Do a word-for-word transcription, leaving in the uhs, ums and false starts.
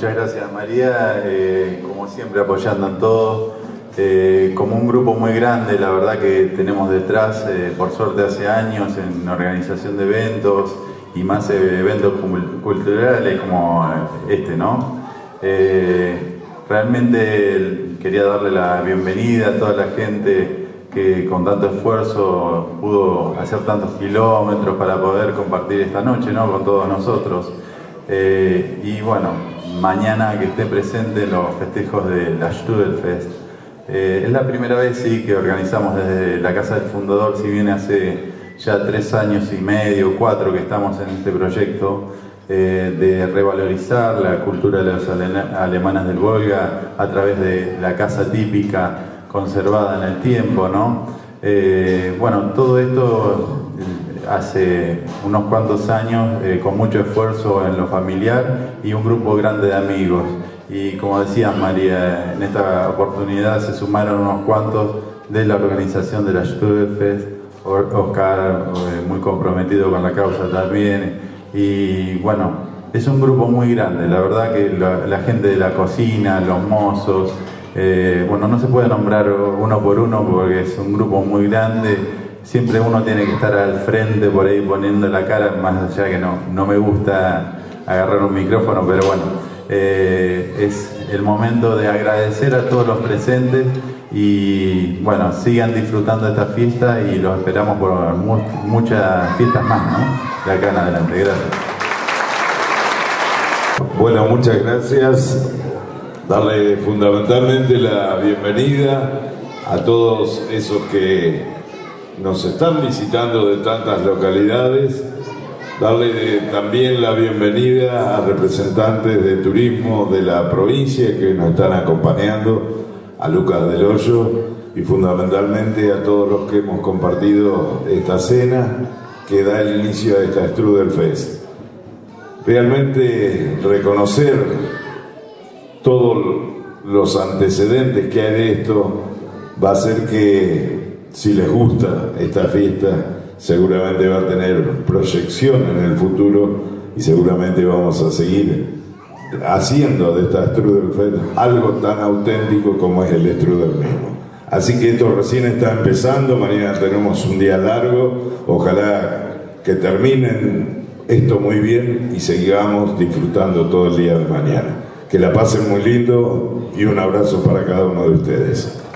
muchas gracias María, eh, como siempre apoyando en todo, eh, como un grupo muy grande, la verdad que tenemos detrás, eh, por suerte hace años en organización de eventos y más eh, eventos culturales como este, ¿no? Eh, realmente quería darle la bienvenida a toda la gente que con tanto esfuerzo pudo hacer tantos kilómetros para poder compartir esta noche, ¿no? Con todos nosotros. Eh, y bueno, mañana que esté presente en los festejos de la Strudelfest. Eh, es la primera vez sí, que organizamos desde la Casa del Fundador, si bien hace ya tres años y medio, cuatro que estamos en este proyecto, eh, de revalorizar la cultura de los alemanes del Volga a través de la casa típica conservada en el tiempo, ¿no? Eh, bueno, todo esto hace unos cuantos años, eh, con mucho esfuerzo en lo familiar y un grupo grande de amigos. Y como decías María, en esta oportunidad se sumaron unos cuantos de la organización de la Strudelfest, Oscar, eh, muy comprometido con la causa también. Y bueno, es un grupo muy grande, la verdad que la, la gente de la cocina, los mozos, eh, bueno, no se puede nombrar uno por uno porque es un grupo muy grande. Siempre uno tiene que estar al frente por ahí poniendo la cara, más allá que no, no me gusta agarrar un micrófono, pero bueno, eh, es el momento de agradecer a todos los presentes y bueno, sigan disfrutando de esta fiesta y los esperamos por mu muchas fiestas más, ¿no? De acá en adelante. Gracias. Bueno, muchas gracias. Darle fundamentalmente la bienvenida a todos esos que nos están visitando de tantas localidades, darle también la bienvenida a representantes de turismo de la provincia que nos están acompañando, a Lucas del Hoyo y fundamentalmente a todos los que hemos compartido esta cena que da el inicio a esta Strudelfest. Realmente reconocer todos los antecedentes que hay de esto va a hacer que, si les gusta esta fiesta, seguramente va a tener proyección en el futuro y seguramente vamos a seguir haciendo de esta Strudelfest algo tan auténtico como es el Strudel mismo. Así que esto recién está empezando, mañana tenemos un día largo, ojalá que terminen esto muy bien y sigamos disfrutando todo el día de mañana. Que la pasen muy lindo y un abrazo para cada uno de ustedes.